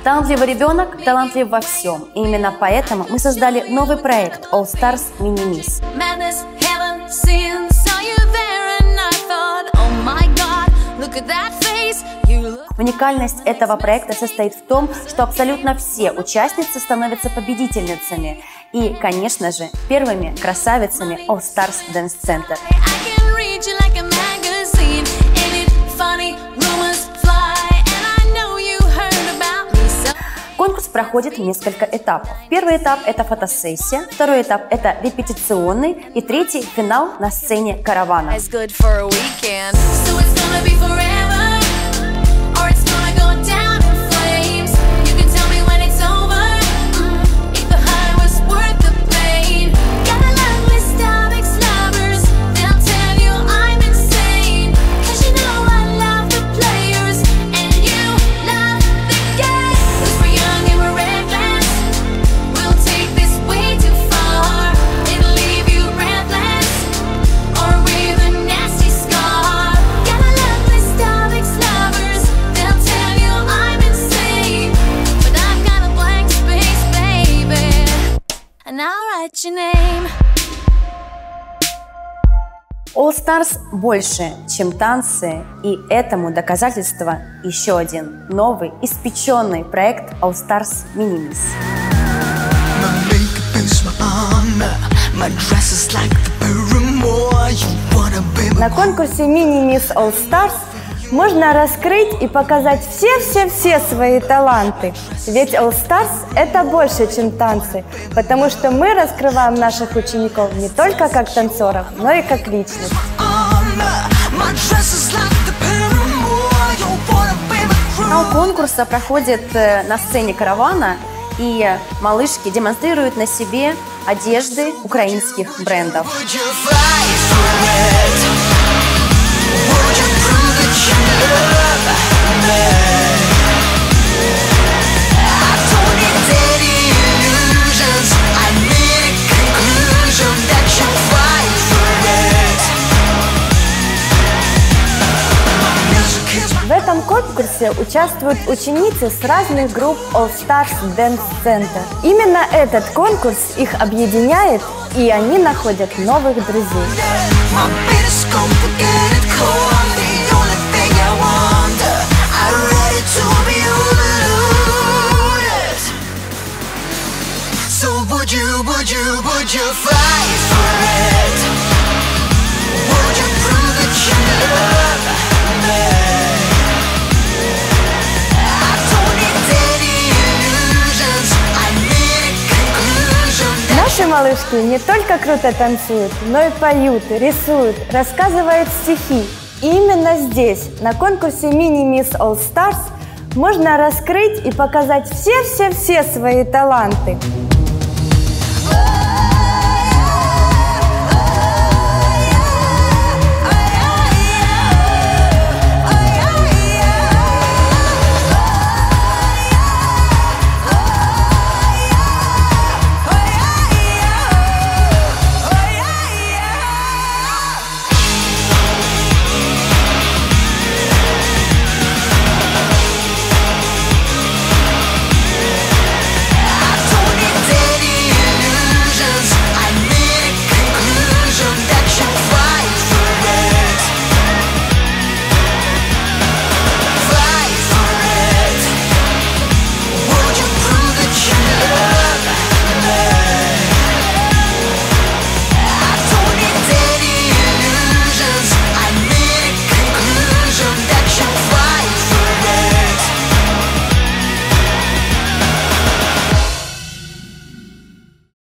Талантливый ребенок талантлив во всем. И именно поэтому мы создали новый проект All Stars Mini Miss. Уникальность этого проекта состоит в том, что абсолютно все участницы становятся победительницами и, конечно же, первыми красавицами All Stars Dance Center. Конкурс проходит несколько этапов. Первый этап – это фотосессия, второй этап – это репетиционный и третий – финал на сцене каравана. All Stars больше, чем танцы, и этому доказательство еще один новый, испеченный проект All Stars Mini Miss. На конкурсе Mini Miss All Stars можно раскрыть и показать все свои таланты. Ведь All Stars – это больше, чем танцы, потому что мы раскрываем наших учеников не только как танцоров, но и как личность. Финал конкурса проходит на сцене каравана, и малышки демонстрируют на себе одежды украинских брендов. В этом конкурсе участвуют ученицы с разных групп All Stars Dance Center. Именно этот конкурс их объединяет, и они находят новых друзей. Наши малышки не только круто танцуют, но и поют, рисуют, рассказывают стихи. И именно здесь, на конкурсе Mini Miss All Stars, можно раскрыть и показать все свои таланты.